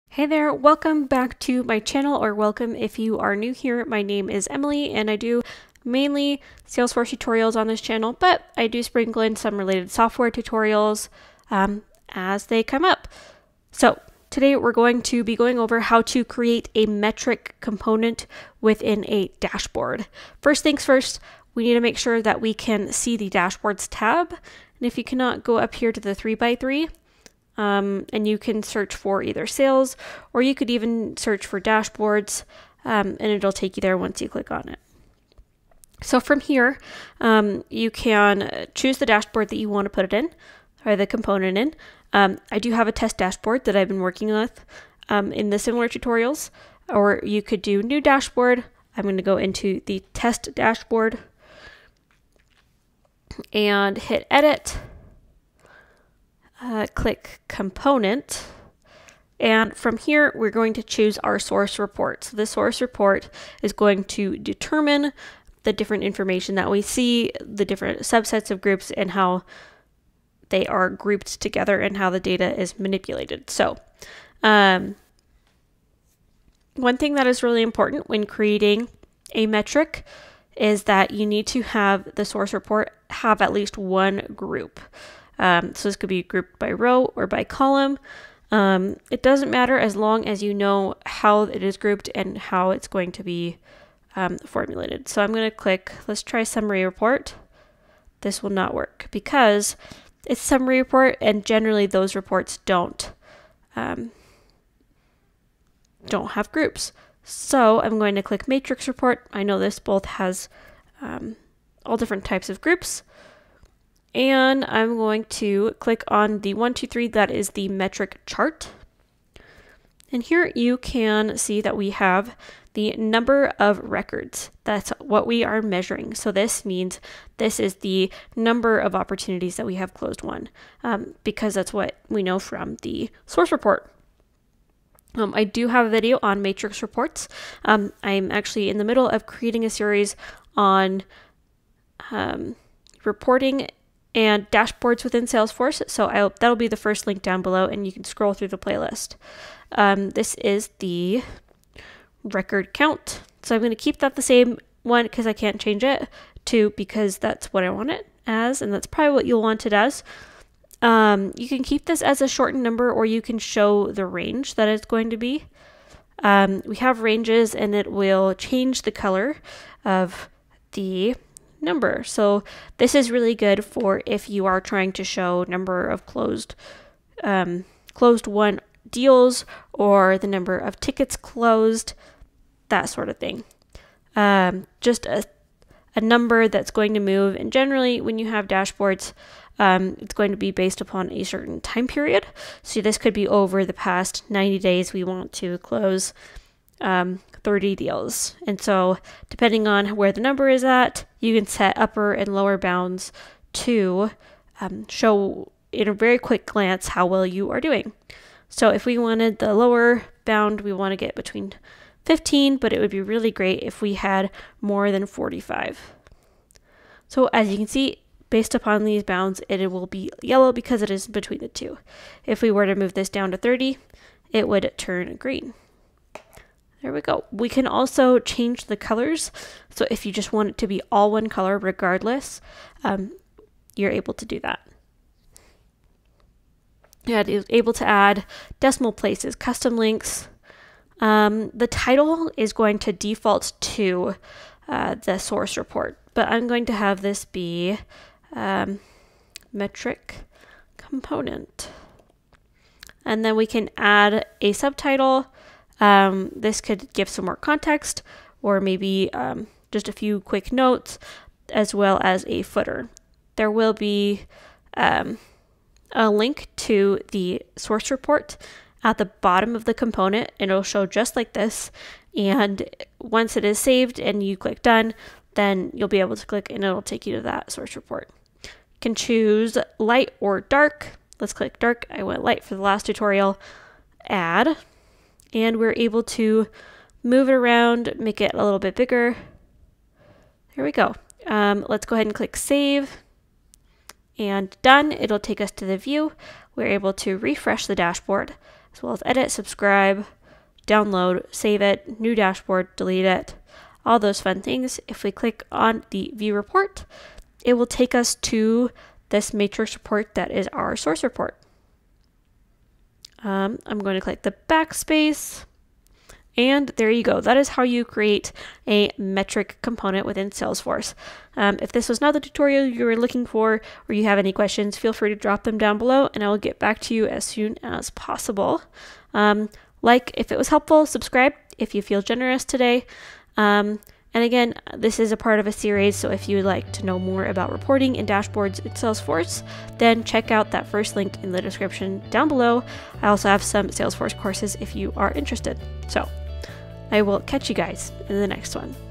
Hey there, welcome back to my channel, or welcome if you are new here. My name is Emily and I do mainly Salesforce tutorials on this channel, but I do sprinkle in some related software tutorials as they come up. So today we're going to be going over how to create a metric component within a dashboard. First things first, we need to make sure that we can see the dashboards tab. And if you cannot, go up here to the 3x3. And you can search for either sales, or you could even search for dashboards, and it'll take you there once you click on it. So from here, you can choose the dashboard that you want to put it in, or the component in. I do have a test dashboard that I've been working with in the similar tutorials, or you could do new dashboard. I'm going to go into the test dashboard and hit edit. Click component, and from here we're going to choose our source report. So the source report is going to determine the different information that we see, the different subsets of groups, and how they are grouped together and how the data is manipulated. So one thing that is really important when creating a metric is that you need to have the source report have at least one group. So this could be grouped by row or by column. It doesn't matter as long as you know how it is grouped and how it's going to be formulated. So I'm going to click, let's try summary report. This will not work because it's summary report, and generally those reports don't have groups. So I'm going to click matrix report. I know this both has all different types of groups. And I'm going to click on the 1, 2, 3, that is the metric chart. And here you can see that we have the number of records. That's what we are measuring. So this means this is the number of opportunities that we have closed won, because that's what we know from the source report. I do have a video on matrix reports. I'm actually in the middle of creating a series on reporting and dashboards within Salesforce. So that'll be the first link down below, and you can scroll through the playlist. This is the record count. So I'm going to keep that the same one because I can't change it to, because that's what I want it as, and that's probably what you'll want it as. You can keep this as a shortened number, or you can show the range that it's going to be. We have ranges, and it will change the color of the number. So this is really good for if you are trying to show number of closed won deals, or the number of tickets closed, that sort of thing. Just a number that's going to move, and generally when you have dashboards, it's going to be based upon a certain time period. So this could be over the past 90 days. We want to close 30 deals. And so depending on where the number is at, you can set upper and lower bounds to show in a very quick glance how well you are doing. So if we wanted the lower bound, we want to get between 15, but it would be really great if we had more than 45. So as you can see, based upon these bounds, it will be yellow because it is between the two. If we were to move this down to 30, it would turn green. There we go. We can also change the colors. So if you just want it to be all one color regardless, you're able to do that. Yeah, it is able to add decimal places, custom links. The title is going to default to the source report, but I'm going to have this be metric component. And then we can add a subtitle. This could give some more context, or maybe just a few quick notes, as well as a footer. There will be a link to the source report at the bottom of the component, and it'll show just like this. And once it is saved and you click done, then you'll be able to click and it'll take you to that source report. You can choose light or dark. Let's click dark. I went light for the last tutorial. Add. And we're able to move it around, make it a little bit bigger. There we go. Let's go ahead and click save. And done. It'll take us to the view. We're able to refresh the dashboard. as well as edit, subscribe, download, save it, new dashboard, delete it, all those fun things. If we click on the view report, it will take us to this matrix report that is our source report. I'm going to click the backspace, and there you go. That is how you create a metric component within Salesforce. If this was not the tutorial you were looking for, or you have any questions, feel free to drop them down below and I will get back to you as soon as possible. Like if it was helpful, subscribe if you feel generous today. And again, this is a part of a series, so if you would like to know more about reporting and dashboards in Salesforce, then check out that first link in the description down below. I also have some Salesforce courses if you are interested. So I will catch you guys in the next one.